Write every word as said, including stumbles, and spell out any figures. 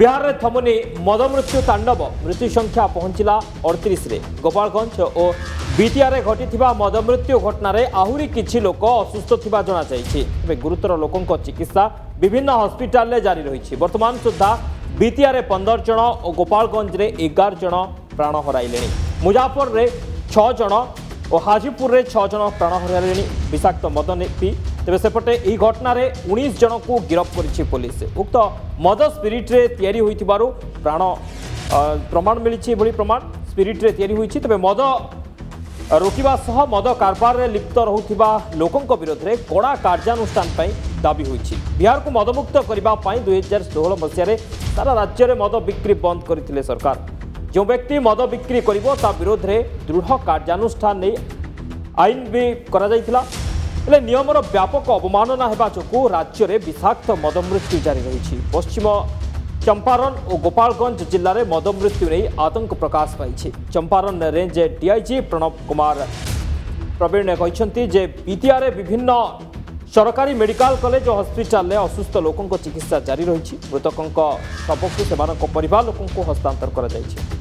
बिहार में थमुनी मद मृत्यु तांडव मृत्यु संख्या पहुंचला अड़तीस गोपालगंज और बीटीआर घटी मद मृत्यु घटन आहरी किछि लोक असुस्थ थिबा जना जाइछि। गुरुतर लोकों चिकित्सा विभिन्न हॉस्पिटल जारी रही। वर्तमान सुधा बीटीआर पंदर जन और गोपालगंज में एगार जन प्राण हराइले। मुजाफर में छह जन और हाजीपुर में छह जन प्राण हराइले विषाक्त मद पी। तेज सेपटे यह घटना उन्नीस जन को गिरफ्त करिछि पुलिस। उक्त मद स्पिरिट रे तैयारी होइथिबारु प्राण प्रमाण मिली भली प्रमाण स्पिरिट रे तैयारी होइछि। तबे मद रोकिबा सह मद कारबार रे लिप्त रहुथिबा लोकंक विरोध रे कड़ा कार्यानुष्ठान पई दाबी होइछि। बिहार को मदमुक्त करबा पई दो हज़ार सोलह मसिया रे सारा राज्य रे मद बिक्री बंद करथिले सरकार। जो व्यक्ति मद बिक्री करिवो ता विरोध रे दृढ़ कार्यानुष्ठान नै आईन भी करा जायतिला। हेले नियमर व्यापक अवमानना हेबा जोगु राज्य में विषाक्त मद मृत्यु जारी रही। पश्चिम चंपारण और गोपालगंज जिले में मद मृत्यु नहीं आतंक प्रकाश पाई। चंपारण रेंज डीआईजी प्रणव कुमार प्रवीण ने कहते जे बीटीआर विभिन्न सरकारी मेडिकल कॉलेज और हॉस्पिटल असुस्थ लोकों चिकित्सा जारी रही। मृतकों शव को परिवार लोकों हस्तांतर कर।